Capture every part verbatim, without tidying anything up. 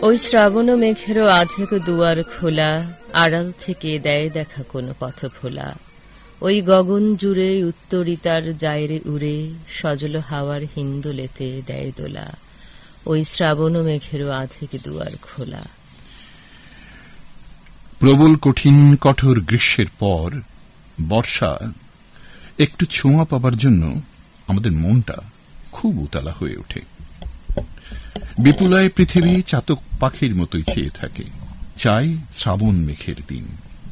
ওই শ্রাবণ মেঘেরও আধেক দুয়ার খোলা, আড়াল থেকে দেয় দেখা কোন পথ ভোলা। ওই গগন জুড়ে উত্তরিতার জায়রে উড়ে, সজল হাওয়ার হিন্দোলেতে দেয় দোলা। ওই শ্রাবণ মেঘেরও আধেক দুয়ার খোলা। প্রবল কঠিন কঠোর গ্রীষ্মের পর বর্ষা একটু ছোঁয়া পাবার জন্য আমাদের মনটা খুব উতলা হয়ে ওঠে। বিপুলায় পৃথিবী চাতক পাখির মতোই চেয়ে থাকে, চাই শ্রাবণ মেঘের দিন।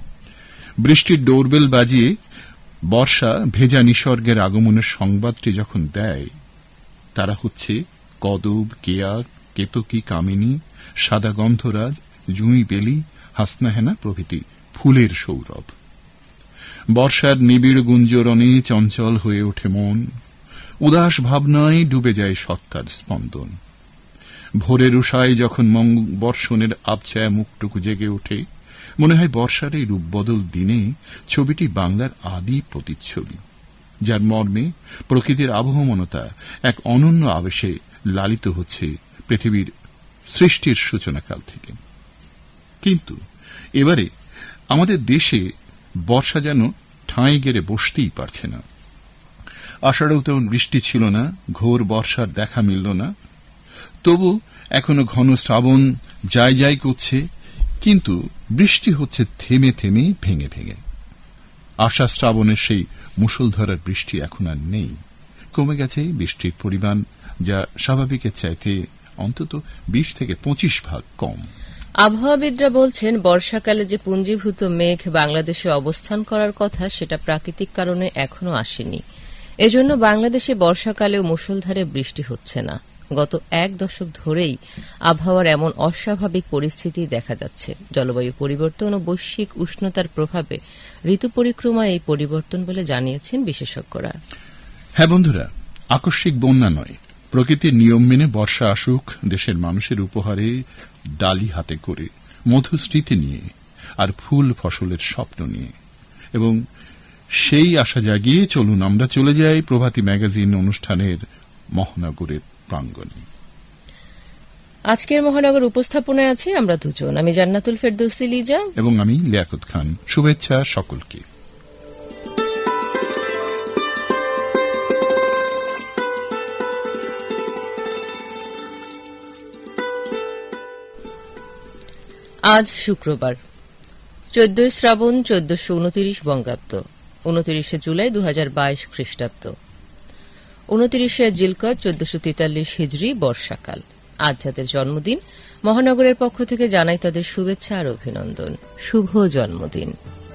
বৃষ্টির ডোরবেল বাজিয়ে বর্ষা ভেজা নিসর্গের আগমনের সংবাদটি যখন দেয়, তারা হচ্ছে কদব, কেয়া, কেতকী, কামিনী, সাদা গন্ধরাজ, জুঁই বেলি, হাসনাহেনা প্রভৃতি ফুলের সৌরভ। বর্ষার নিবিড় গুঞ্জরণে চঞ্চল হয়ে ওঠে মন, উদাস ভাবনায় ডুবে যায় সত্তার স্পন্দন। ভোরের উষায় যখন বর্ষণের আবছায়া মুখটুকু জেগে ওঠে, মনে হয় বর্ষার এই রূপবদল দিনে ছবিটি বাংলার আদি প্রতিচ্ছবি, যার মর্মে প্রকৃতির আবহমনতা এক অনন্য আবেশে লালিত হচ্ছে পৃথিবীর সৃষ্টির সূচনাকাল থেকে। কিন্তু এবারে আমাদের দেশে বর্ষা যেন ঠাঁই গেড়ে বসতেই পারছে না। আষাঢ়েও তেমন বৃষ্টি ছিল না, ঘোর বর্ষার দেখা মিলল না। তবু এখনো ঘন শ্রাবণ যাই যাই করছে, কিন্তু বৃষ্টি হচ্ছে থেমে থেমে, ভেঙে ভেঙে। আষাঢ় শ্রাবণের সেই মুষলধারার বৃষ্টি এখন আর নেই, কমে গেছে বৃষ্টির পরিমাণ, যা স্বাভাবিকের চাইতে অন্তত বিশ থেকে পঁচিশ ভাগ কম। আবহাওয়াবিদরা বলছেন, বর্ষাকালে যে পুঞ্জীভূত মেঘ বাংলাদেশে অবস্থান করার কথা, সেটা প্রাকৃতিক কারণে এখনো আসেনি। এজন্য বাংলাদেশে বর্ষাকালেও মুষলধারে বৃষ্টি হচ্ছে না। গত এক দশক ধরেই আবহাওয়ার এমন অস্বাভাবিক পরিস্থিতি দেখা যাচ্ছে। জলবায়ু পরিবর্তন ও বৈশ্বিক উষ্ণতার প্রভাবে ঋতু পরিক্রমা এই পরিবর্তন বলে জানিয়েছেন বিশেষজ্ঞরা। হ্যাঁ বন্ধুরা, আকস্মিক বন্যা নয়, প্রকৃতির নিয়ম মেনে বর্ষা আসুক দেশের মানুষের উপহারে, ডালি হাতে করে, মধু স্মৃতি নিয়ে, আর ফুল ফসলের স্বপ্ন নিয়ে। এবং সেই আশা জাগিয়ে চলুন আমরা চলে যাই প্রভাতী ম্যাগাজিন অনুষ্ঠানের মহানগরের প্রাঙ্গণে। আজকের মহানগর উপস্থাপনায় আছি আমরা দুজন, আমি জান্নাতুল ফেরদৌসী লিজা এবং আমি লিয়াকত খান। শুভেচ্ছা সকলকে। আজ শুক্রবার, চোদ্দই শ্রাবণ চোদ্দশো উনত্রিশ বঙ্গাব্দ, উনত্রিশে জুলাই দু হাজার বাইশ খ্রিস্টাব্দ, উনত্রিশে জিলকদ চোদ্দশো তেতাল্লিশ হিজরি বর্ষাকাল। আজ যাদের জন্মদিন, মহানগরের পক্ষ থেকে জানাই তাদের শুভেচ্ছা আর অভিনন্দন। শুভ জন্মদিন।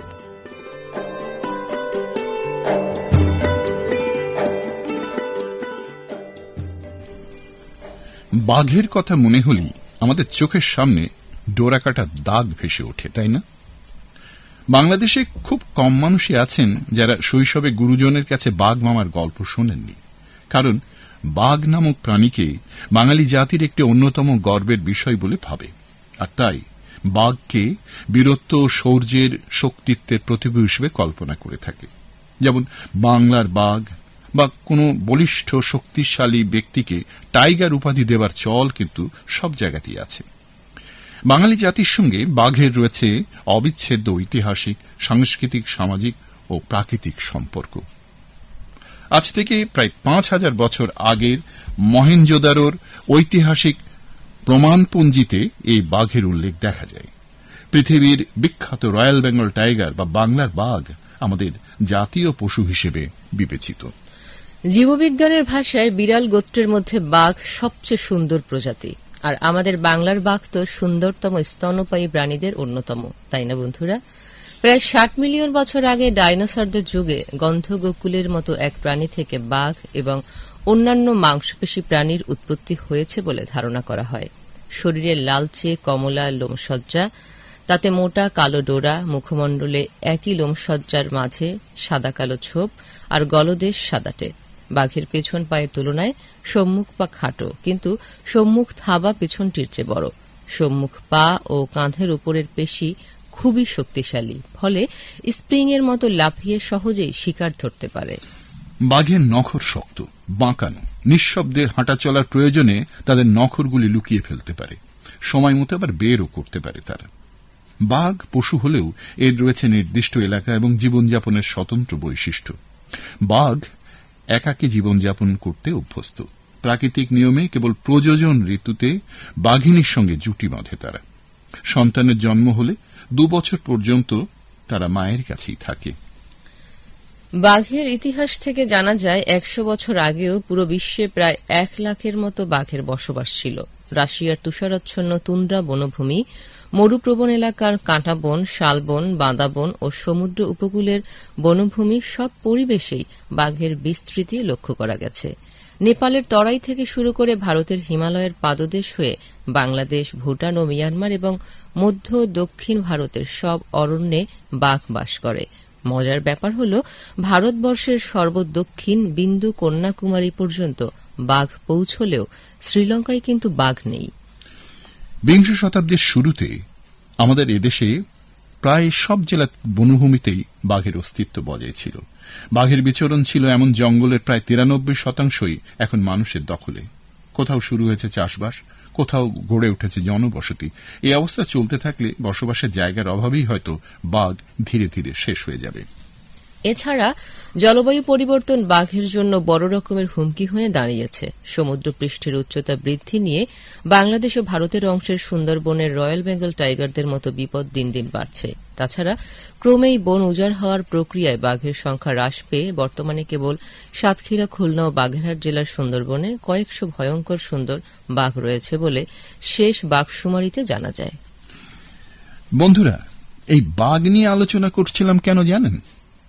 বাঘের কথা মনে হলেই আমাদের চোখের সামনে ডোরাকাটা দাগ ভেসে ওঠে, তাই না? বাংলাদেশে খুব কম মানুষই আছেন যারা শৈশবে গুরুজনের কাছে বাঘ মামার গল্প শোনেননি। কারণ বাঘ নামক প্রাণীকে বাঙালি জাতির একটি অন্যতম গর্বের বিষয় বলে ভাবে, আর তাই বাঘকে বীরত্ব ও শৌর্যের শক্তিত্বের প্রতিভা হিসেবে কল্পনা করে থাকে। যেমন বাংলার বাঘ বা কোনো বলিষ্ঠ শক্তিশালী ব্যক্তিকে টাইগার উপাধি দেবার চল কিন্তু সব জায়গাতেই আছে। বাঙালি জাতির সঙ্গে বাঘের রয়েছে অবিচ্ছেদ্য ঐতিহাসিক, সাংস্কৃতিক, সামাজিক ও প্রাকৃতিক সম্পর্ক। আজ থেকে প্রায় পাঁচ হাজার বছর আগের মহেঞ্জোদারোর ঐতিহাসিক প্রমাণপঞ্জিতে এই বাঘের উল্লেখ দেখা যায়। পৃথিবীর বিখ্যাত রয়্যাল বেঙ্গল টাইগার বা বাংলার বাঘ আমাদের জাতীয় পশু হিসেবে বিবেচিত। জীববিজ্ঞানের ভাষায় বিড়াল গোত্রের মধ্যে বাঘ সবচেয়ে সুন্দর প্রজাতি, আর আমাদের বাংলার বাঘ তো সুন্দরতম স্তন্যপায়ী প্রাণীদের অন্যতম, তাই না বন্ধুরা? প্রায় ষাট মিলিয়ন বছর আগে ডাইনোসরদের যুগে গন্ধগোকুলের মতো এক প্রাণী থেকে বাঘ এবং অন্যান্য মাংসপেশী প্রাণীর উৎপত্তি হয়েছে বলে ধারণা করা হয়। শরীরের লালচে কমলা লোমসজ্জা, তাতে মোটা কালো ডোরা, মুখমণ্ডলে একই লোমসজ্জার মাঝে সাদা কালো ছোপ, আর গলদেশ সাদাটে। বাঘের পেছন পায়ের তুলনায় সম্মুখ পা খাটো, কিন্তু সম্মুখ থাবা পেছনটির চেয়ে বড়। সম্মুখ পা ও কাঁধের উপরের পেশি খুবই শক্তিশালী, ফলে স্প্রিং এর মতো লাফিয়ে সহজেই শিকার ধরতে পারে। বাঘের নখর শক্ত, বাঁকানো, নিঃশব্দে হাঁটা চলার প্রয়োজনে তাদের নখরগুলি লুকিয়ে ফেলতে পারে। সময় মতো আবার বেরও করতে পারে তারা। বাঘ পশু হলেও এর রয়েছে নির্দিষ্ট এলাকা এবং জীবনযাপনের স্বতন্ত্র বৈশিষ্ট্য। বাঘ একাকী জীবনযাপন করতে অভ্যস্ত। প্রাকৃতিক নিয়মে কেবল প্রজনন ঋতুতে বাঘিনীর সঙ্গে জুটি বাঁধে তারা। সন্তানের জন্ম হলে দু বছর পর্যন্ত তারা মায়ের কাছেই থাকে। বাঘের ইতিহাস থেকে জানা যায় একশো বছর আগেও পুরো বিশ্বে প্রায় এক লাখের মতো বাঘের বসবাস ছিল। রাশিয়ার তুষারাচ্ছন্ন তুন্দ্রা বনভূমি, মরুপ্রবণ এলাকার কাঁটা বন, শালবন, বাঁদা বন ও সমুদ্র উপকূলের বনভূমি সব পরিবেশেই বাঘের বিস্তৃতি লক্ষ্য করা গেছে। নেপালের তরাই থেকে শুরু করে ভারতের হিমালয়ের পাদদেশ হয়ে বাংলাদেশ, ভুটান ও মিয়ানমার এবং মধ্য ও দক্ষিণ ভারতের সব অরণ্যে বাঘ বাস করে। মজার ব্যাপার হল, ভারতবর্ষের সর্বদক্ষিণ বিন্দু কন্যাকুমারী পর্যন্ত বাঘ পৌঁছলেও শ্রীলঙ্কায় কিন্তু বাঘ নেই। বিংশ শতাব্দীর শুরুতে আমাদের এদেশে প্রায় সব জেলা বনভূমিতেই বাঘের অস্তিত্ব বজায় ছিল। বাঘের বিচরণ ছিল এমন জঙ্গলের প্রায় তিরানব্বই শতাংশই এখন মানুষের দখলে। কোথাও শুরু হয়েছে চাষবাস, কোথাও গড়ে উঠেছে জনবসতি। এই অবস্থা চলতে থাকলে বসবাসের জায়গার অভাবেই হয়তো বাঘ ধীরে ধীরে শেষ হয়ে যাবে। এছাড়া জলবায়ু পরিবর্তন বাঘের জন্য বড় রকমের হুমকি হয়ে দাঁড়িয়েছে। সমুদ্র পৃষ্ঠের উচ্চতা বৃদ্ধি নিয়ে বাংলাদেশ ও ভারতের অংশের সুন্দরবনের রয়্যাল বেঙ্গল টাইগারদের মতো বিপদ দিন দিন বাড়ছে। তাছাড়া ক্রমেই বন উজাড় হওয়ার প্রক্রিয়ায় বাঘের সংখ্যা হ্রাস পেয়ে বর্তমানে কেবল সাতক্ষীরা, খুলনা ও বাগেরহাট জেলার সুন্দরবনে কয়েকশো ভয়ঙ্কর সুন্দর বাঘ রয়েছে বলে শেষ বাঘশুমারিতে জানা যায়। বন্ধুরা, এই বাঘ নিয়ে আলোচনা করছিলাম কেন জানেন?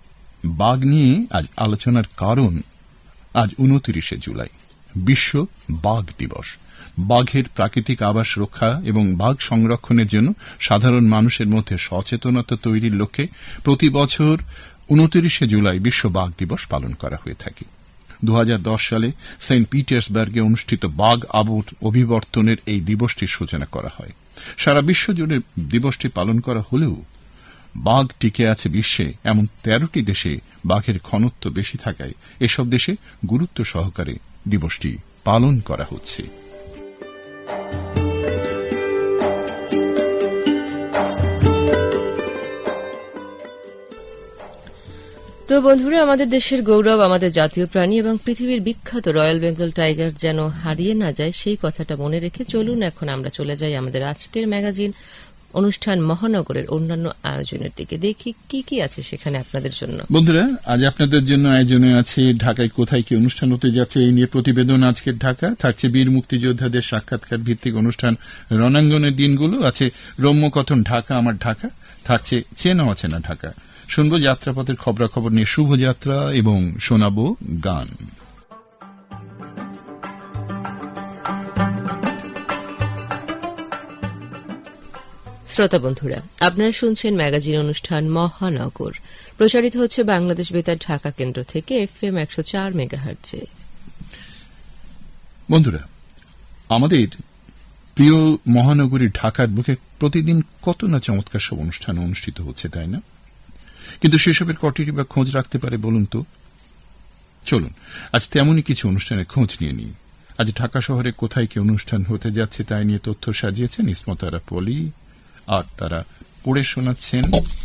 বাঘ নিয়ে আজ আলোচনার কারণ আজ উনত্রিশে জুলাই, বিশ্ব বাঘ দিবস। বাঘের প্রাকৃতিক আবাস রক্ষা এবং বাঘ সংরক্ষণের জন্য সাধারণ মানুষের মধ্যে সচেতনতা তৈরির লক্ষ্যে প্রতি বছর উনত্রিশে জুলাই বিশ্ব বাঘ দিবস পালন করা হয়ে থাকে। দু হাজার দশ সালে সেন্ট পিটার্সবার্গে অনুষ্ঠিত বাঘ অভিবর্তনের এই দিবসটির সূচনা করা হয়। সারা বিশ্ব জুড়ে দিবসটি পালন করা হলেও বাঘ টিকে আছে বিশ্বে এমন তেরোটি দেশে বাঘের ঘনত্ব বেশি থাকায় এসব দেশে গুরুত্ব সহকারে দিবসটি পালন করা হচ্ছে। তো বন্ধুরা, আমাদের দেশের গৌরব, আমাদের জাতীয় প্রাণী এবং পৃথিবীর বিখ্যাত রয়্যাল বেঙ্গল টাইগার যেন হারিয়ে না যায় সেই কথাটা মনে রেখে চলুন এখন আমরা চলে যাই আমাদের আজকের ম্যাগাজিন অনুষ্ঠান মহানগরের অন্যান্য আয়োজনের দিকে। দেখি কি কি আছে সেখানে আপনাদের জন্য। বন্ধুরা, আজ আপনাদের জন্য আয়োজনে আছে ঢাকায় কোথায় কি অনুষ্ঠান হতে যাচ্ছে এই নিয়ে প্রতিবেদন। আজকের ঢাকা থাকছে বীর মুক্তিযোদ্ধাদের সাক্ষাৎকার ভিত্তিক অনুষ্ঠান রণাঙ্গনের দিনগুলো, আছে রম্যকথন ঢাকা আমার ঢাকা, থাকছে চেনা অচেনা ঢাকা। শুনবো যাত্রাপথের খবরাখবর নিয়ে শুভযাত্রা এবং শোনাবো গান। শ্রোতা বন্ধুরা, আপনারা শুনছেন ম্যাগাজিন অনুষ্ঠান মহানগর, প্রচারিত হচ্ছে বাংলাদেশ বেতার ঢাকা কেন্দ্র থেকে এফএম একশো চার মেগাহার্টজে। বন্ধুরা, আমাদের প্রিয় মহানগরী ঢাকার বুকে প্রতিদিন কত না চমৎকার সব অনুষ্ঠান অনুষ্ঠিত হচ্ছে, তাই না? কিন্তু সেসবের কটিরই বা খোঁজ রাখতে পারে বলুন তো? চলুন আজ তেমনই কিছু অনুষ্ঠানের খোঁজ নিয়ে নিই। আজ ঢাকা শহরে কোথায় কি অনুষ্ঠান হতে যাচ্ছে তাই নিয়ে তথ্য সাজিয়েছেন ইসমতারা পলি, আর তারা পড়ে শোনাচ্ছেন।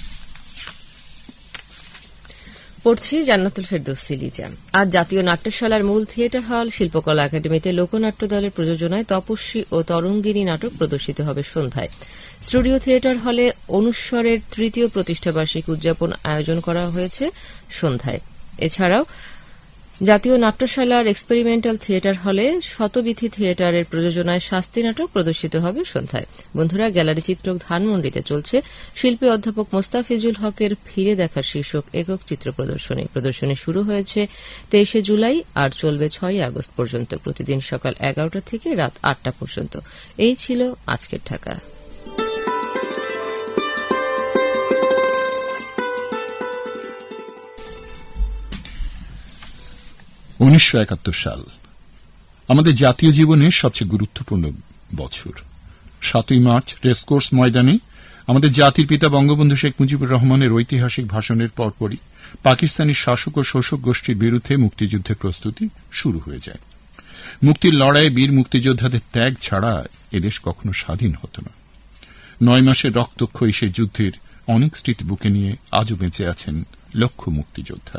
পড়ছি জান্নাতুল ফেরদৌসী লিজা। আজ জাতীয় নাট্যশালার মূল থিয়েটার হল শিল্পকলা একাডেমিতে লোকনাট্য দলের প্রযোজনায় তপস্বী ও তরঙ্গিনী নাটক প্রদর্শিত হবে সন্ধ্যায়। স্টুডিও থিয়েটার হলে অনুস্বরের তৃতীয় প্রতিষ্ঠাবার্ষিকী উদযাপন আয়োজন করা হয়েছে সন্ধ্যায়। এছাড়াও জাতীয় নাট্যশালার এক্সপেরিমেন্টাল থিয়েটার হলে শতবিথী থিয়েটারের প্রযোজনায় শাস্তি নাটক প্রদর্শিত হবে সন্ধ্যায়। বন্ধুরা, গ্যালারি চিত্রক ধানমন্ডিতে চলছে শিল্পী অধ্যাপক মোস্তাফিজুল হকের ফিরে দেখার শীর্ষক একক চিত্র প্রদর্শনী। প্রদর্শনী শুরু হয়েছে তেইশে জুলাই আর চলবে ছয়ই আগস্ট পর্যন্ত, প্রতিদিন সকাল এগারোটা থেকে রাত আটটা পর্যন্ত। এই ছিল আজকের ঢাকা। উনিশশো একাত্তর সাল আমাদের জাতীয় জীবনের সবচেয়ে গুরুত্বপূর্ণ বছর। সাতই মার্চ রেসকোর্স ময়দানে আমাদের জাতির পিতা বঙ্গবন্ধু শেখ মুজিবুর রহমানের ঐতিহাসিক ভাষণের পরপরই পাকিস্তানি শাসক ও শোষক গোষ্ঠীর বিরুদ্ধে মুক্তিযুদ্ধের প্রস্তুতি শুরু হয়ে যায়। মুক্তির লড়াইয়ে বীর মুক্তিযোদ্ধাদের ত্যাগ ছাড়া এদেশ কখনো স্বাধীন হতো না। নয় মাসের রক্তক্ষয়ী সে যুদ্ধের অনেক স্মৃতি বুকে নিয়ে আজও বেঁচে আছেন লক্ষ মুক্তিযোদ্ধা।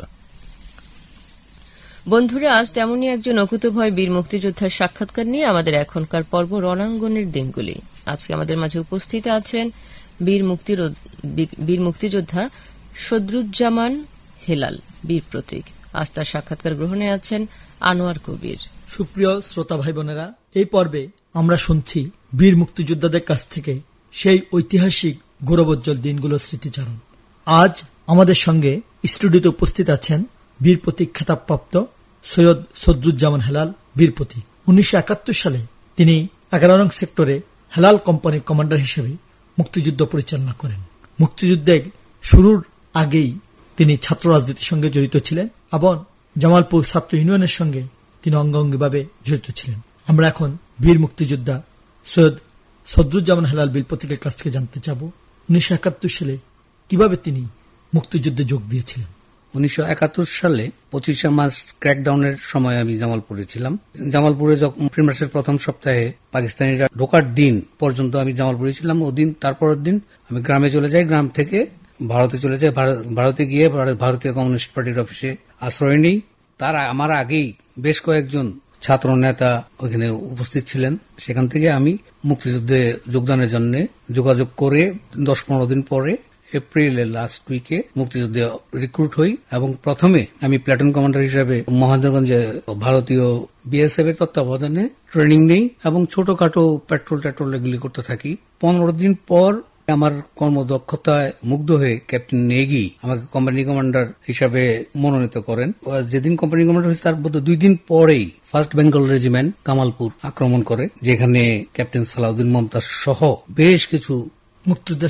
বন্ধুরা, আজ তেমনই একজন অকুতভয় বীর মুক্তিযোদ্ধার সাক্ষাৎকার নিয়ে আমাদের এখনকার পর্ব রণাঙ্গনের দিনগুলি। আজকে আমাদের মাঝে উপস্থিত আছেন বীর মুক্তির বীর মুক্তিযোদ্ধা সদরুজ্জামান হেলাল, বীর প্রতীক। আজ তার সাক্ষাৎকার গ্রহণে আছেন আনোয়ার কবির। সুপ্রিয় শ্রোতা ভাই বোনেরা, এই পর্বে আমরা শুনছি বীর মুক্তিযোদ্ধাদের কাছ থেকে সেই ঐতিহাসিক গৌরবোজ্জ্বল দিনগুলোর স্মৃতিচারণ। আজ আমাদের সঙ্গে স্টুডিওতে উপস্থিত আছেন বীর প্রতীক খেতাবপ্রাপ্ত সৈয়দ সদরুজ্জামান হেলাল, বীর প্রতীক। উনিশশো একাত্তর সালে তিনি এগারো নং সেক্টরে হেলাল কোম্পানির কমান্ডার হিসেবে মুক্তিযুদ্ধ পরিচালনা করেন। মুক্তিযুদ্ধের শুরুর আগেই তিনি ছাত্র রাজনীতির সঙ্গে জড়িত ছিলেন এবং জামালপুর ছাত্র ইউনিয়নের সঙ্গে তিনি অঙ্গাঙ্গিভাবে জড়িত ছিলেন। আমরা এখন বীর মুক্তিযোদ্ধা সৈয়দ সদরুজ্জামান হেলাল, বীর প্রতীকের কাছ থেকে জানতে চাব উনিশশো একাত্তর সালে কিভাবে তিনি মুক্তিযুদ্ধে যোগ দিয়েছিলেন। উনিশশো একাত্তর সালে পঁচিশে মার্চ ক্র্যাকডাউনের সময় আমি জামালপুরে ছিলাম। জামালপুরে যখন এপ্রিল মাসের প্রথম সপ্তাহে পাকিস্তানিরা ঢোকার দিন পর্যন্ত আমি জামালপুরে ছিলাম। ওদিন তারপরের দিন আমি গ্রামে চলে যাই, গ্রাম থেকে ভারতে চলে যাই। ভারতে গিয়ে ভারতীয় কমিউনিস্ট পার্টির অফিসে আশ্রয় নেই। তার আমার আগেই বেশ কয়েকজন ছাত্র নেতা ওখানে উপস্থিত ছিলেন। সেখান থেকে আমি মুক্তিযুদ্ধে যোগদানের জন্য যোগাযোগ করে দশ পনেরো দিন পরে এপ্রিলের লাস্ট উইকে মুক্তিযুদ্ধে রিক্রুট হই এবং প্রথমে আমি প্ল্যাটুন কমান্ডার হিসেবে মহেন্দ্রগঞ্জে ভারতীয় বিএসএফ এর তত্ত্বাবধানে ট্রেনিং নেই এবং ছোটখাটো পেট্রোল টেট্রোল এগুলি করতে থাকি। পনেরো দিন পর আমার কর্মদক্ষতায় মুগ্ধ হয়ে ক্যাপ্টেন নেগি আমাকে কোম্পানি কমান্ডার হিসাবে মনোনীত করেন। যেদিন কোম্পানি কমান্ডার হয়েছে তার মধ্যে দুই দিন পরেই ফার্স্ট বেঙ্গল রেজিমেন্ট কামালপুর আক্রমণ করে, যেখানে ক্যাপ্টেন সালাউদ্দিন মমতাজ সহ বেশ কিছু মুক্তিযোদ্ধা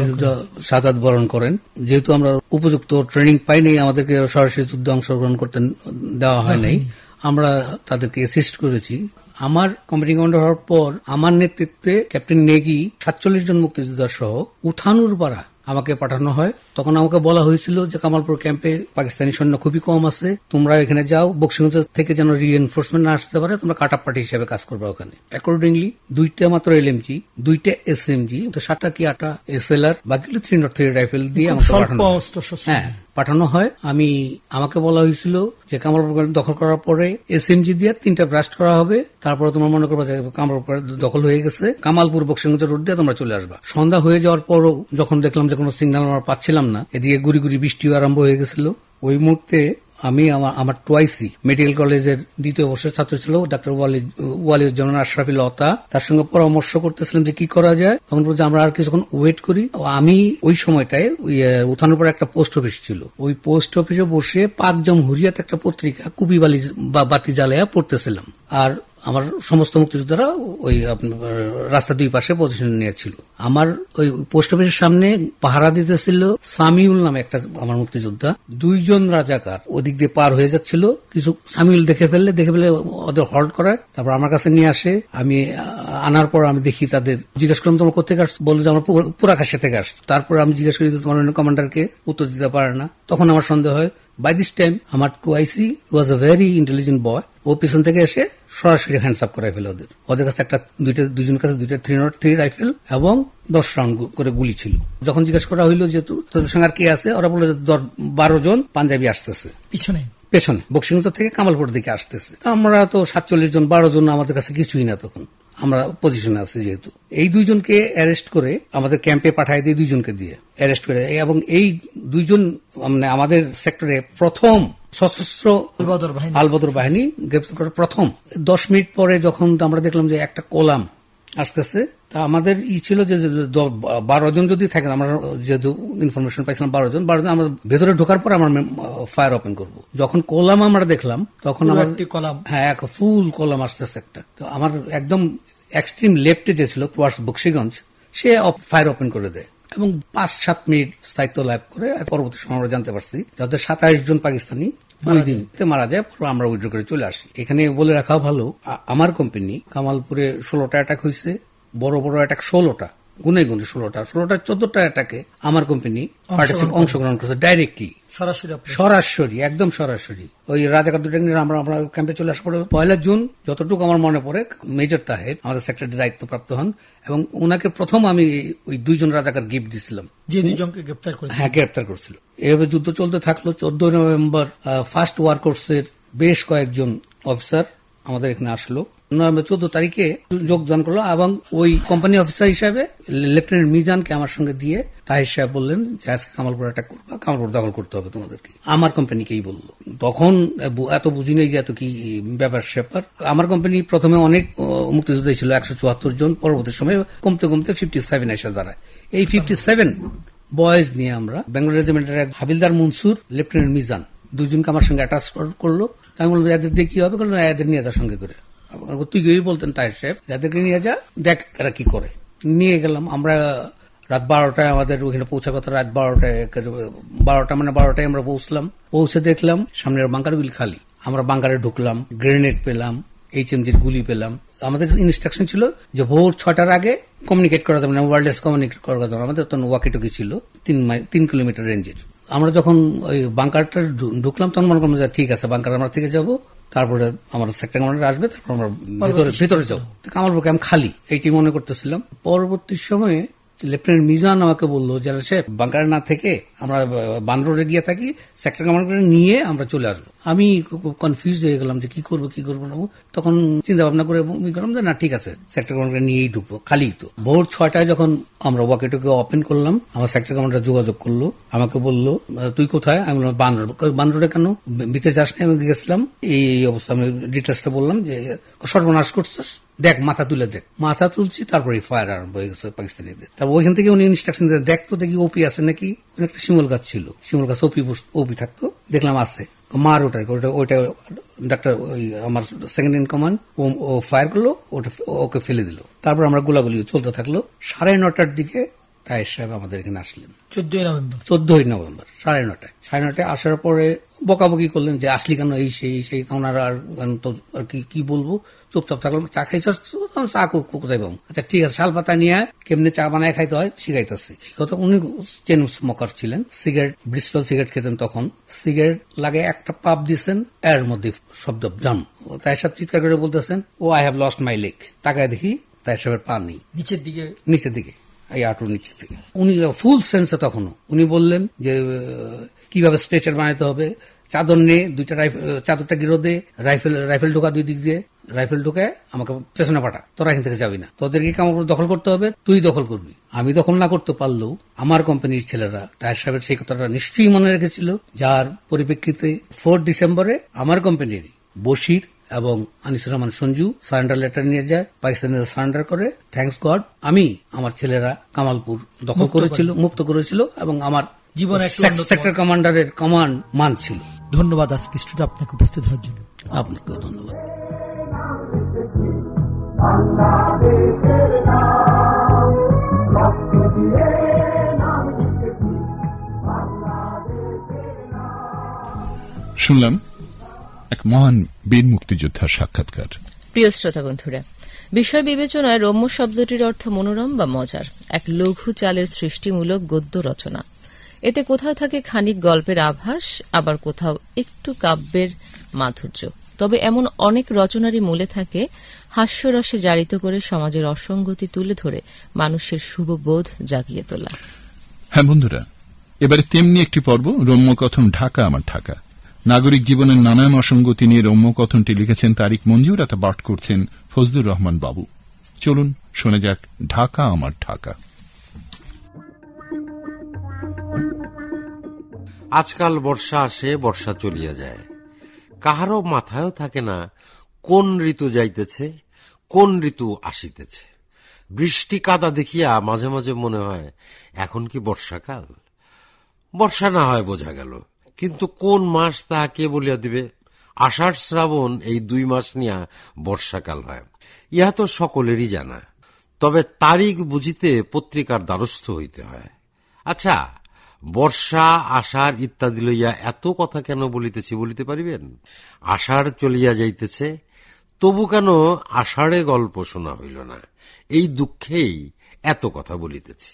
শাহাদাত বরণ করেন। যেহেতু আমরা উপযুক্ত ট্রেনিং পাইনি, আমাদেরকে সরাসরি যুদ্ধে অংশগ্রহণ করতে দেওয়া হয় নাই, আমরা তাদেরকে অ্যাসিস্ট করেছি। আমার কোম্পানি কমান্ডার হওয়ার পর আমার নেতৃত্বে ক্যাপ্টেন নেগি সাতচল্লিশ জন মুক্তিযোদ্ধা সহ উঠানুর পাড়া আমাকে পাঠানো হয়। তখন আমাকে বলা হয়েছিল যে কামালপুর ক্যাম্পে পাকিস্তানি সৈন্য খুবই কম আছে, তোমরা এখানে যাও, বক্সিগঞ্জ থেকে যেন রিএনফোর্সমেন্ট না আসতে পারে, তোমরা কাট আপ পার্টি হিসেবে কাজ করবে ওখানে। অ্যাকর্ডিংলি দুইটা মাত্র এলএমজি, দুইটা এসএমজি, তো সাতটা কি আটা এসএলআর, বাকিগুলো থ্রি নট থ্রি রাইফেল দিয়ে আমাকে পাঠানো হ্যাঁ পাঠানো হয়। আমি আমাকে বলা হয়েছিল যে কামালপুর দখল করার পরে এসএমজি দিয়ে তিনটা ব্রাস্ট করা হবে, তারপরে তোমরা মনে করবা যে কামালপুর দখল হয়ে গেছে, কামালপুর বক্সিগঞ্জ রোড দিয়ে তোমরা চলে আসবা। সন্ধ্যা হয়ে যাওয়ার পরও যখন দেখলাম যে কোনো সিগন্যাল আমরা পাচ্ছিলাম না, এদিকে গুড়ি গুড়ি বৃষ্টিও আরম্ভ হয়ে গেছিল, ওই মুহূর্তে আমি আমার টুয়াইসি মেডিকেল কলেজের দ্বিতীয় বর্ষের ছাত্র ছিল ডাক্তার ওয়ালিউজ্জামান আশরাফি লতা, তার সঙ্গে পরামর্শ করতেছিলাম যে কি করা যায়। তখন বলছে আমরা আর কিছুক্ষণ ওয়েট করি। আমি ওই সময়টায় উঠানোর পর একটা পোস্ট অফিস ছিল, ওই পোস্ট অফিসে বসে পাক জমহুরিয়াত একটা পত্রিকা কুপি বালি বাতি জ্বালাইয়া পড়তেছিলাম, আর আমার সমস্ত মুক্তিযোদ্ধারা ওই রাস্তার দুই পাশে পজিশন নিয়েছিল। আমার ওই পোস্ট অফিসের সামনে পাহারা দিতেছিল সামিউল নামে একটা আমার মুক্তিযোদ্ধা, দুইজন রাজাকার ওদিক দিয়ে পার হয়ে যাচ্ছিল। কিছু সামিউল দেখে ফেললে দেখে ফেলে ওদের হল্ট করায়, তারপর আমার কাছে নিয়ে আসে। আমি আনার পর আমি দেখি তাদের, জিজ্ঞেস করলাম তোমার কোথেকে আসছো, বললো যে আমরা পুরাকাশা থেকে আসছি। তারপর আমি জিজ্ঞেস করি তোমার কমান্ডারকে, উত্তর দিতে পারে না। তখন আমার সন্দেহ হয়। বাই দিস টাইম আমার টুয়াইসি ওয়াজ এ ভেরি ইন্টেলিজেন্ট বয়, ও পিছন থেকে এসে সরাসরি হ্যান্ডস আপ করাই ফেলে ওদের। ওদের কাছে একটা দুইটা দুজনের কাছে দুইটা থ্রি নট থ্রি রাইফেল এবং দশ রাউন্ড করে গুলি ছিল। যখন জিজ্ঞেস করা হইলো যে তোদের সঙ্গে আর কে আছে, ওরা বললো যে বারো জন পাঞ্জাবি আসতেছে পিছনে পেছনে বক্সিগঞ্জ থেকে কামালপুরের দিকে আসতেছে। আমরা তো সাতচল্লিশ জন, বারো জন আমাদের কাছে কিছুই না, তখন আমরা পজিশনে আছি। যেহেতু এই দুইজনকে অ্যারেস্ট করে আমাদের ক্যাম্পে পাঠায় দিয়ে দুইজনকে দিয়ে অ্যারেস্ট করে, এবং এই দুইজন মানে আমাদের সেক্টরে প্রথম সশস্ত্র আলবদর বাহিনী গ্রেপ্তার করার প্রথম। দশ মিনিট পরে যখন আমরা দেখলাম যে একটা কলাম আসতেছে, তা আমাদের ই ছিল যে বারো জন যদি থাকে, আমরা যেহেতু ইনফরমেশন পাইছিলাম বারো জন বারো জন আমরা ভেতরে ঢোকার পর আমরা ফায়ার ওপেন করবো। যখন কলাম আমরা দেখলাম তখন আমার কলাম হ্যাঁ এক ফুল কলাম আসতেছে একটা, তো আমার একদম এক্সট্রিম লেফটে যে ছিল টুয়ার্ডস বক্সিগঞ্জ, সে ফায়ার ওপেন করে দেয় এবং পাঁচ সাত মিনিট স্থায়িত্ব লাভ করে পরবর্তী সময় আমরা জানতে পারছি যাদের সাতাইশ জন পাকিস্তানি মারা যায়। আমরা উইথড্র করে চলে আসি। এখানে বলে রাখা ভালো, আমার কোম্পানি কামালপুরে ষোলোটা অ্যাটাক হয়েছে, বড় বড় অ্যাটাক ষোলোটা, গুনে গুনে ষোলোটা ষোলোটা চোদ্দটা অ্যাটাকে আমার কোম্পানি অংশগ্রহণ করছে ডাইরেক্টলি, সরাসরি সরাসরি একদম সরাসরি। ওই রাজাকার দুটো আমরা আমরা ক্যাম্পে চলে আসার পরে পয়লা জুন যতটুকু আমার মনে পড়ে মেজর তাহের আমাদের সেক্রেটারি দায়িত্বপ্রাপ্ত হন এবং ওনাকে প্রথম আমি ওই দুইজন রাজাকার গিফট দিছিলাম, যে দুইজনকে গ্রেপ্তার করেছিল। হ্যাঁ, গ্রেপ্তার করছিল। এভাবে যুদ্ধ চলতে থাকলো। চোদ্দই নভেম্বর ফার্স্ট ওয়ার কোর্সের বেশ কয়েকজন অফিসার আমাদের এখানে আসলো। নভেম্বর চোদ্দ তারিখে যোগদান করলো এবং ওই কোম্পানি অফিসার হিসাবে লেফটেন্যান্ট মিজানকে আমার সঙ্গে দিয়ে তাহির সাহেব বললেন যে আজকে কামালপুর অ্যাটাক করবা, কামালপুর দখল করতে হবে তোমাদেরকে। আমার কোম্পানিকেই বললো। তখন এত বুঝি নেই যে এত কি ব্যাপার স্যাপার। আমার কোম্পানি প্রথমে অনেক মুক্তিযোদ্ধাই ছিল, একশো চুয়াত্তর জন, পরবর্তী সময় কমতে কমতে ফিফটি সেভেন এসে দাঁড়ায়। এই ফিফটি সেভেন বয়েজ নিয়ে আমরা বেঙ্গল রেজিমেন্টের এক হাবিলদার মনসুর, লেফটেন্যান্ট মিজান দুইজনকে আমার সঙ্গে অ্যাটাচ করলো। আমি বলবো এদের দিয়ে কি হবে, এদের নিয়ে যা সঙ্গে করে। তুই গিয়ে বলতেন তাহির সাহেব যাদেরকে নিয়ে যা, দেখ এরা কি করে। নিয়ে গেলাম আমরা। রাত বারোটায় আমাদের ওখানে পৌঁছার কথা, রাত বারোটায় বারোটা মানে বারোটায় আমরা পৌঁছলাম। পৌঁছে দেখলাম সামনের বাংকারগুলি খালি। আমরা বাংকারে ঢুকলাম, গ্রেনেড পেলাম, এইচ এম জির গুলি পেলাম। আমাদের ইনস্ট্রাকশন ছিল যে ভোর ছটার আগে কমিউনিকেট করা যাবে না, ওয়ারলেস কমিউনিকেট করা যাবে না। আমাদের তখন ওয়াকিটকি ছিল তিন মাইল তিন কিলোমিটার রেঞ্জের। আমরা যখন ওই বাংকারটা ঢুকলাম তখন মনে করলাম যে ঠিক আছে বাংকার আমরা থেকে যাবো, তারপরে আমার সেক্টর কমান্ডার আসবে, তারপর আমরা ভেতরে যাবো। কামালপুর ক্যাম্প খালি এইটি মনে করতেছিলাম। পরবর্তী সময়ে লেফটেন্যান্ট মিজান আমাকে বললো যে সাহেব বাংকারে না থেকে আমরা বান্দরে গিয়ে থাকি, সেক্টর কমান্ডার নিয়ে আমরা চলে আসবো। আমি খুব কনফিউজ হয়ে গেলাম যে কি করবো কি করবো না। তখন চিন্তা ভাবনা করে করলাম যে না ঠিক আছে সেক্টর কমান্ডার নিয়েই ঢুকবো, খালি তো। ভোর ছয়টায় যখন আমরা ওয়াকিটকি ওপেন করলাম, আমার সেক্টর কমান্ডার যোগাযোগ করলো, আমাকে বললো তুই কোথায়? আমি বললাম বান্দর। বান্দরে কেন, বিতে যাস না? আমি গেছিলাম, এই অবস্থা। আমি ডিটেলসটা বললাম যে সর্বনাশ করছিস, দেখ মাথা তুলে দেখ। মাথা তুলছি, তারপরে ফায়ার আরম্ভ হয়ে গেছে পাকিস্তানিদের। তারপর ওইখান থেকে উনি ইনস্ট্রাকশন দিলেন, দেখ তো দেখি ওপি আছে নাকি। একটা শিমুল গাছ ছিল, শিমুল গাছ ওপি ওপি থাকতো, দেখলাম আছে, মার ওটা ওইটা ডাক্তার ওই আমার সেকেন্ড ইন কমান্ড ও ফায়ার করলো, ওটা ওকে ফেলে দিল। তারপর আমরা গোলাগুলি চলতে থাকলো। সাড়ে নটার দিকে তাহির সাহেব আমাদের এখানে আসলেন। চোদ্দই নভেম্বর চোদ্দই নভেম্বর সাড়ে নটায় সাড়ে নটায় আসার পরে বকাবকি করলেন যে আসলি কেন, এই সেই সেই তখন আর আর কি বলবো, চুপচাপ থাকলাম। চা খাইছ? চা কোথায় পাবো? আচ্ছা ঠিক আছে, শাল পাতা নিয়ে কেমনে চা বানায় খাইতে হয় শিখাইতেছি। এই কথা। উনি চেন স্মোকার ছিলেন, সিগারেট ব্রিস্টল সিগারেট খেতেন তখন। সিগারেট লাগে একটা পাপ দিচ্ছেন, এর মধ্যে শব্দ জাম। তাই সব চিৎকার করে বলতেছেন oh I have lost my leg. তাকায় দেখি তাই সবের পা নেই, নিচের দিকে নিচের দিকে এই আটুর নিচের দিকে। উনি ফুল সেন্সে তখনও উনি বললেন যে কিভাবে স্ট্রেচার বানাতে হবে, চাদর নিয়ে দুইটা রাইফেল, চাদরটা গিরো দে, রাইফেল রাইফেল ঢোকা দুই দিক দিয়ে, রাইফেল ঢোকায় আমাকে পেছনে পাঠা, তোরা এখান থেকে যাবি না, তোদেরকে কামালপুর দখল করতে হবে, তুই দখল করবি। আমি দখল না করতে পারলেও আমার কোম্পানির ছেলেরা তাহির সাহেবের সেই কথাটা নিশ্চয়ই মনে রেখেছিল, যার পরিপ্রেক্ষিতে ফোর ডিসেম্বরে আমার কোম্পানির বশির এবং আনিসুর রহমান সঞ্জু সারেন্ডার লেটার নিয়ে যায়, পাকিস্তানিরা সারেন্ডার করে। থ্যাঙ্কস গড আমি আমার ছেলেরা কামালপুর দখল করেছিল, মুক্ত করেছিল এবং আমার জীবন সেক্টর কমান্ডারের কমান্ড মান ছিল। ধন্যবাদ আজকে স্টুডিও আপনাকে উপস্থিত হওয়ার জন্য। আপনাকেও ধন্যবাদ। শুনলাম এক মহান বীর মুক্তিযোদ্ধার সাক্ষাৎকার। প্রিয় শ্রোতা বন্ধুরা, বিষয় বিবেচনায় রম্য শব্দটির অর্থ মনোরম বা মজার, এক লঘু চালের সৃষ্টিমূলক গদ্য রচনা। এতে কোথাও থাকে খানিক গল্পের আভাস, আবার কোথাও একটু কাব্যের মাধুর্য। তবে এমন অনেক রচনারই মূলে থাকে হাস্যরসে জারিত করে সমাজের অসঙ্গতি তুলে ধরে মানুষের শুভবোধ জাগিয়ে তোলা। হ্যাঁ বন্ধুরা, এবারে তেমনি একটি পর্ব, রম্যকথন ঢাকা আমার ঢাকা। নাগরিক জীবনের নানান অসঙ্গতি নিয়ে রম্যকথনটি লিখেছেন তারিক মঞ্জুর, এটা পাঠ করছেন ফজলুর রহমান বাবু। চলুন শোনা যাক ঢাকা আমার ঢাকা। আজকাল বর্ষা আসে, বর্ষা চলিয়া যায়, কাহারও মাথায়ও থাকে না কোন ঋতু যাইতেছে, কোন ঋতু আসিতেছে। বৃষ্টি কাদা দেখিয়া মাঝে মাঝে মনে হয় এখন কি বর্ষাকাল? বর্ষা না হয় বোঝা গেল, কিন্তু কোন মাস তাহা কে বলিয়া দিবে? আষাঢ় শ্রাবণ এই দুই মাস নিয়া বর্ষাকাল হয়, ইহা তো সকলেরই জানা। তবে তারিখ বুঝিতে পত্রিকার দ্বারস্থ হইতে হয়। আচ্ছা, বর্ষা আষাঢ় ইত্যাদি লইয়া এত কথা কেন বলিতেছি বলিতে পারিবেন? আষাঢ় চলিয়া যাইতেছে, তবু কেন আষাঢ়ে গল্প শোনা হইল না, এই দুঃখেই এত কথা বলিতেছি।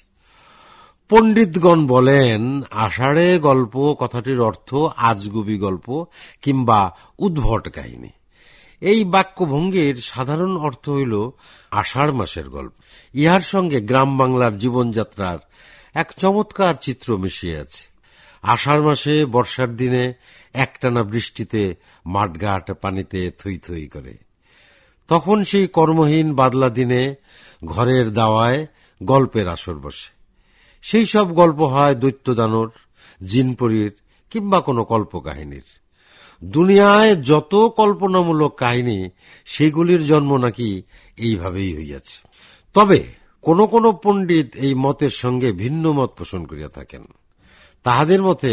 পণ্ডিতগণ বলেন, আষাঢ়ে গল্প কথাটির অর্থ আজগুবি গল্প কিংবা উদ্ভট কাহিনী। এই বাক্যভঙ্গির সাধারণ অর্থ হইল আষাঢ় মাসের গল্প। ইহার সঙ্গে গ্রাম বাংলার জীবনযাত্রার এক চমৎকার চিত্র মিশিয়ে আছে। আষাঢ় মাসে বর্ষার দিনে একটানা বৃষ্টিতে মাঠঘাট পানিতে থই থই করে। তখন সেই কর্মহীন বাদলা দিনে ঘরের দাওয়ায় গল্পের আসর বসে। সেই সব গল্প হয় দৈত্যদানর, জিনপরীর কিংবা কোনো কল্পকাহিনীর। দুনিয়ায় যত কল্পনামূলক কাহিনী, সেগুলির জন্ম নাকি এইভাবেই হইয়াছে। তবে কোন কোন পণ্ডিত এই মতের সঙ্গে ভিন্ন মত পোষণ করিয়া থাকেন। তাহাদের মতে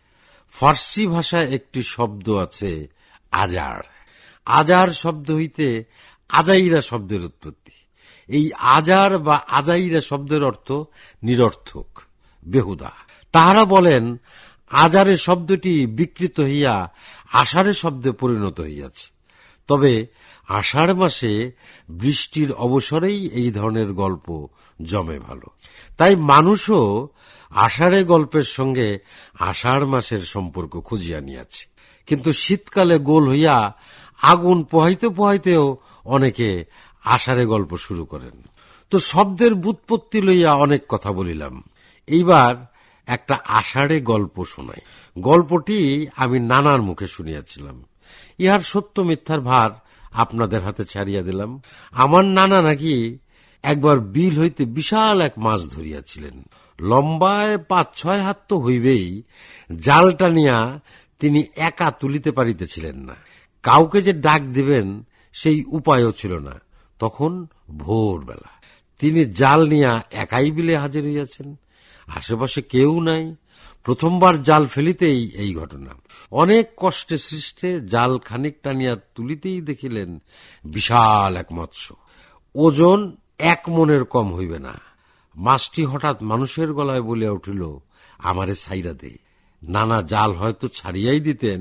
ফার্সি ভাষায় একটি শব্দ আছে আজার। আজার শব্দ হইতে আজাইরা শব্দের উৎপত্তি। এই আজার বা আজাইরা শব্দের অর্থ নিরর্থক, বেহুদা। তাহারা বলেন, আজারে শব্দটি বিকৃত হইয়া আষাঢ়ে শব্দে পরিণত হইয়াছে। তবে আষাঢ় মাসে বৃষ্টির অবসরেই এই ধরনের গল্প জমে ভালো। তাই মানুষও আষাঢ়ে গল্পের সঙ্গে আষাঢ় মাসের সম্পর্ক খুঁজিয়া নিয়াছে। কিন্তু শীতকালে গোল হইয়া আগুন পোহাইতে পোহাইতেও অনেকে আষাঢ়ে গল্প শুরু করেন। তো শব্দের ব্যুৎপত্তি লইয়া অনেক কথা বলিলাম, এইবার একটা আষাঢ়ে গল্প শোনাই। গল্পটি আমি নানার মুখে শুনিয়াছিলাম। ইহার সত্য মিথ্যার ভার আপনাদের হাতে ছাড়িয়া দিলাম। আমার নানা নাকি একবার বিল হইতে বিশাল এক মাছ ধরিয়াছিলেন। লম্বায় পাঁচ ছয় হাত তো হইবেই। জাল টানিয়া তিনি একা তুলিতে পারিতেছিলেন না। কাউকে যে ডাক দিবেন সেই উপায়ও ছিল না। তখন ভোরবেলা তিনি জাল নিয়া একাই বিলে হাজির হইয়াছেন। আশেপাশে কেউ নাই। প্রথমবার জাল ফেলিতেই এই ঘটনা। অনেক কষ্টে সৃষ্টে জাল খানিক টানিয়া তুলিতেই দেখিলেন বিশাল এক মৎস্য। ওজন এক মনের কম হইবে না। মাছটি হঠাৎ মানুষের গলায় বলিয়া উঠিল, আমারে ছাইরা দে। নানা জাল হয়তো ছাড়িয়াই দিতেন,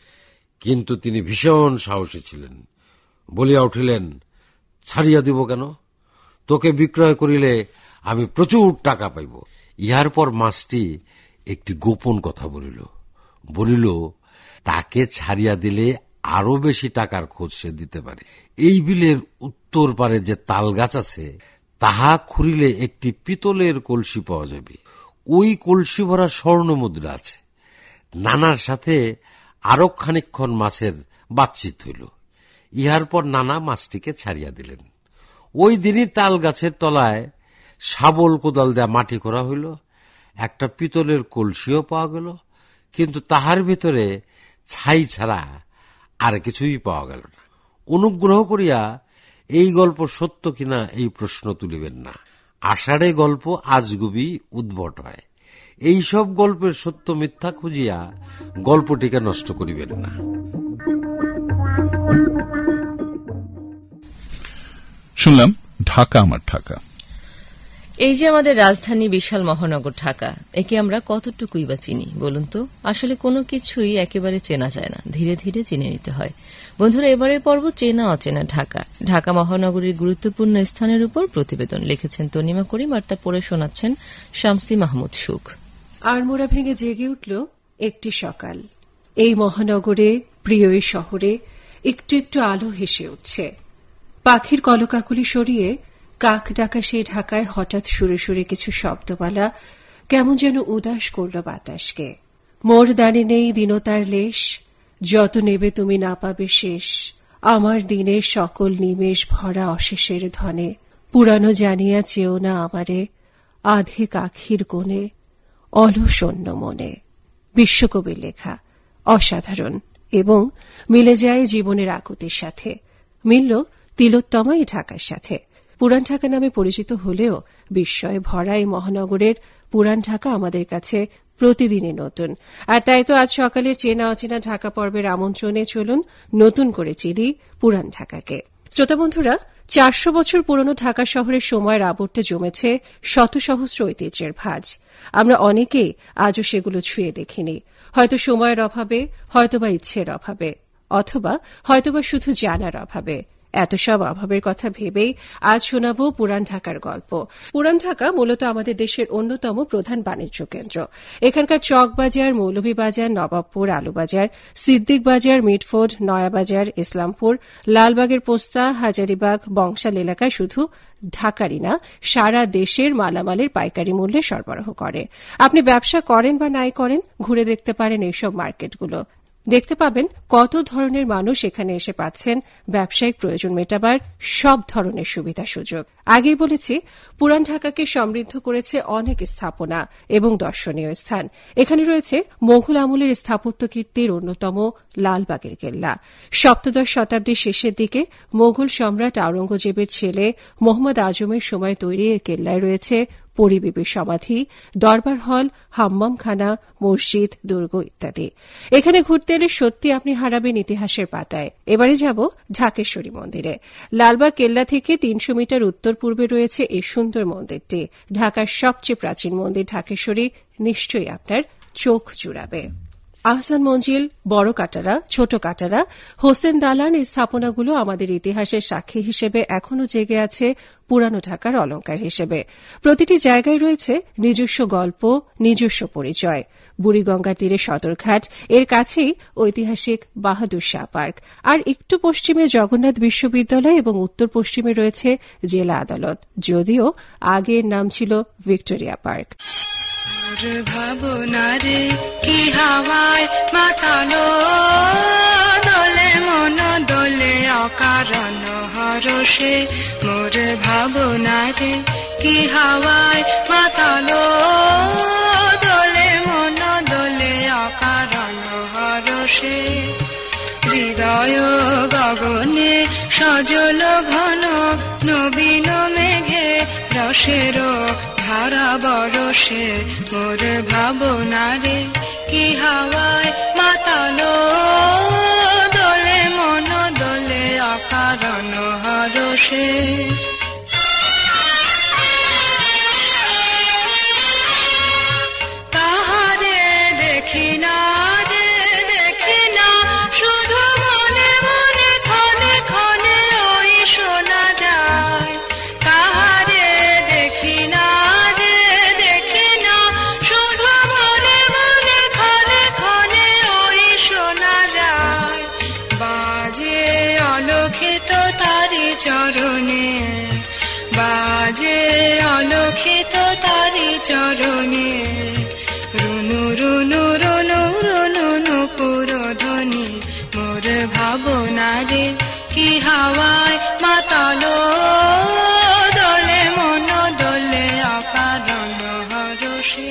কিন্তু তিনি ভীষণ সাহসী ছিলেন। বলিয়া উঠিলেন, ছাড়িয়া দিব কেন? তোকে বিক্রয় করিলে আমি প্রচুর টাকা পাইব। ইহার পর মাছটি একটি গোপন কথা বলিল। বলিল, তাকে ছাড়িয়া দিলে আরো বেশি টাকার খোঁজ সে দিতে পারে। এই বিলের উত্তর পারে যে তাল গাছ আছে, তাহা খুঁড়িলে একটি পিতলের কলসি পাওয়া যাবে। ওই কলসি ভরা স্বর্ণ মুদ্রা আছে। নানার সাথে আরো খানিকক্ষণ মাছের বাতচিত হইল। ইহার পর নানা মাছটিকে ছাড়িয়া দিলেন। ওই দিনই তাল গাছের তলায় শাবল কোদাল দেয়া মাটি করা হইল। একটা পিতলের কলসিও পাওয়া গেল, কিন্তু তাহার ভিতরে ছাই ছাড়া আর কিছুই পাওয়া গেল না। অনুগ্রহ করিয়া এই গল্প সত্য কিনা এই প্রশ্ন তুলিবেন না। আষাঢ়ে গল্প আজগুবি উদ্ভট হয়। এই সব গল্পের সত্য মিথ্যা খুঁজিয়া গল্পটিকে নষ্ট করিবেন না। শুনলাম ঢাকা আমার ঢাকা। এই যে আমাদের রাজধানী বিশাল মহানগর ঢাকা, একে আমরা কতটুকুই বা চিনি বলুন তো? আসলে কোনো কিছুই একেবারে চেনা যায় না, ধীরে ধীরে চিনে নিতে হয়। বন্ধুরা, এবারের পর্ব চেনা অচেনা ঢাকা। ঢাকা মহানগরীর গুরুত্বপূর্ণ স্থানের উপর প্রতিবেদন লিখেছেন তনিমা করিম, আর তা পড়ে শোনাচ্ছেন শামসি মাহমুদ সুখ। আড়মোড়া ভেঙে জেগে উঠল একটি সকাল। এই মহানগরে, প্রিয় এই শহরে একটু একটু আলো হেসে উঠছে। পাখির কলকাকুলি সরিয়ে কাক ডাকা সেই ঢাকায় হঠাৎ সুরে সুরে কিছু শব্দবালা কেমন যেন উদাস করল বাতাসকে। মোর দানে নেই দিনতার লেশ, যত নেবে তুমি না পাবে শেষ। আমার দিনের সকল নিমেষ ভরা অশেষের ধনে, পুরানো জানিয়া চেও না আমারে, আধে কাখির কোণে অলসন্য মনে। বিশ্বকবির লেখা, অসাধারণ এবং মিলে যায় জীবনের আকুতির সাথে। মিলল তিলোত্তমা এই ঢাকার সাথে। পুরান ঢাকা নামে পরিচিত হলেও বিস্ময়ে ভরা এই মহানগরের পুরান ঢাকা আমাদের কাছে প্রতিদিনই নতুন। আর তাই তো আজ সকালে চেনা অচেনা ঢাকা পর্বের আমন্ত্রণে চলুন নতুন করে চিনি পুরান ঢাকাকে। শ্রোতা বন্ধুরা, চারশো বছর পুরনো ঢাকা শহরের সময়ের আবর্তে জমেছে শত সহস্র ঐতিহ্যের ভাঁজ। আমরা অনেকেই আজও সেগুলো ছুঁয়ে দেখিনি, হয়তো সময়ের অভাবে, হয়তোবা ইচ্ছের অভাবে, অথবা হয়তোবা শুধু জানার অভাবে। এত সব অভাবের কথা ভেবেই আজ শোনাব পুরান ঢাকার গল্প। পুরান ঢাকা মূলত আমাদের দেশের অন্যতম প্রধান বাণিজ্য কেন্দ্র। এখানকার চকবাজার, মৌলভীবাজার, নবাবপুর, আলুবাজার, সিদ্দিক বাজার, মিটফোর্ড, নয়াবাজার, ইসলামপুর, লালবাগের পোস্তা, হাজারীবাগ, বংশাল এলাকায় শুধু ঢাকারই না, সারা দেশের মালামালের পাইকারি মূল্যে সরবরাহ করে। আপনি ব্যবসা করেন বা নাই করেন, ঘুরে দেখতে পারেন এইসব মার্কেটগুলো। দেখতে পাবেন কত ধরনের মানুষ এখানে এসে পাচ্ছেন ব্যবসায়িক প্রয়োজন মেটাবার সব ধরনের সুবিধা সুযোগ। আগেই বলেছি, পুরান ঢাকাকে সমৃদ্ধ করেছে অনেক স্থাপনা এবং দর্শনীয় স্থান। এখানে রয়েছে মোঘল আমলের স্থাপত্য কীর্তির অন্যতম লালবাগের কেল্লা। সপ্তদশ শতাব্দীর শেষের দিকে মোঘল সম্রাট আওরঙ্গজেবের ছেলে মোহাম্মদ আজমের সময় তৈরি এই কেল্লায় রয়েছে পরিবিবির সমাধি, দরবার হল, হাম্মামখানা, মসজিদ, দুর্গ ইত্যাদি। এখানে ঘুরতে এলে সত্যি আপনি হারাবেন ইতিহাসের পাতায়। এবারে যাব ঢাকেশ্বরী মন্দিরে। লালবাগ কেল্লা থেকে তিনশো মিটার উত্তর পূর্বে রয়েছে এই সুন্দর মন্দিরটি। ঢাকার সবচেয়ে প্রাচীন মন্দির ঢাকেশ্বরী নিশ্চয়ই আপনার চোখ জুড়াবে। আহসান মঞ্জিল, বড় কাটারা, ছোট কাটারা, হোসেন দালান, এই স্থাপনাগুলো আমাদের ইতিহাসের সাক্ষী হিসেবে এখনও জেগে আছে পুরানো ঢাকার অলঙ্কার হিসেবে। প্রতিটি জায়গায় রয়েছে নিজস্ব গল্প, নিজস্ব পরিচয়। বুড়িগঙ্গার তীরে সদরঘাট, এর কাছেই ঐতিহাসিক বাহাদুর শাহ পার্ক, আর একটু পশ্চিমে জগন্নাথ বিশ্ববিদ্যালয় এবং উত্তর পশ্চিমে রয়েছে জেলা আদালত, যদিও আগের নাম ছিল ভিক্টোরিয়া পার্ক। ভাবনারে কি হাওয়ায় মাতালো দোলে মন দোলে অকারণ হরষে, মোর ভাবনারে কি হাওয়ায় মাতালো দোলে মন দোলে অকারণ হরষে। হৃদয় গগনে সজল ঘন নবীন মেঘে রসের ধারা বরষে, মোর ভাবনারে কি হাওয়ায় মাতালো দোলে মন দোলে অকারণ হরষে। তাহারে দেখি না যে দেখি না, শুধু মনে মনে ক্ষণে ক্ষণে ওই শোনা যায়। তাহারে দেখি না যে দেখি না, শুধু মনে মনে ক্ষণে ক্ষণে ওই শোনা যায়। বাজে অলক্ষিত তারি চরণে, বাজে অলক্ষিত তারি চরণে, রুনু রুনু রুনু রুনু নুপুর ধ্বনি, মোর ভাবনারে কি হাওয়ায় মাতালো দোলে মন দোলে অকারণ হরষে।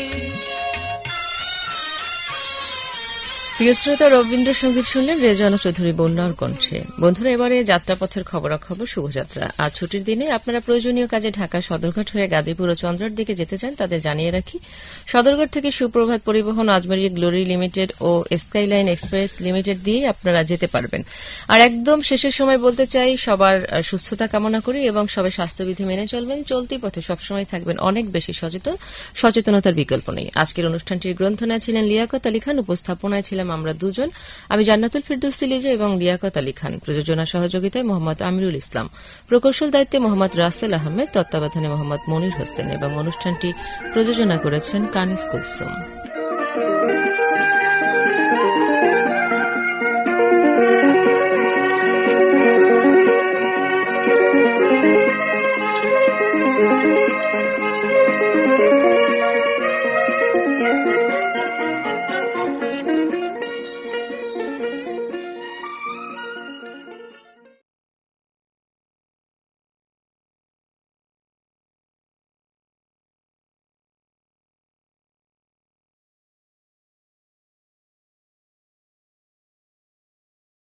প্রিয় শ্রোতা, রবীন্দ্রসঙ্গীত শুনলেন রেজানা চৌধুরী বন্যার কণ্ঠে। বন্ধুরা, এবারে যাত্রাপথের খবরাখবর। শুভযাত্রা। আজ ছুটির দিনে আপনারা প্রয়োজনীয় কাজে ঢাকার সদরঘাট হয়ে গাজীপুর ও চন্দ্রার দিকে যেতে চান, তাদের জানিয়ে রাখি, সদরঘাট থেকে সুপ্রভাত পরিবহন, আজমেরি গ্লোরি লিমিটেড ও স্কাইলাইন এক্সপ্রেস লিমিটেড দিয়ে আপনারা যেতে পারবেন। আর একদম শেষের সময় বলতে চাই, সবার সুস্থতা কামনা করি এবং সবাই স্বাস্থ্যবিধি মেনে চলবেন। চলতি পথে সবসময় থাকবেন অনেক বেশি সচেতন, সচেতনতার বিকল্প নেই। আজকের অনুষ্ঠানটির গ্রন্থনায় ছিলেন লিয়াকত আলী খান, উপস্থাপনায় ছিলাম আমরা দুজন, আমি জান্নাতুল ফিরদৌসী লিজা এবং লিয়াকত আলী খান। প্রযোজনা সহযোগিতায় মোহাম্মদ আমিরুল ইসলাম, প্রকৌশল দায়িত্বে মোহাম্মদ রাসেল আহমেদ, তত্ত্বাবধানে মোহাম্মদ মনির হোসেন এবং অনুষ্ঠানটি প্রযোজনা করেছেন কানিস কুলসুম। Thank you.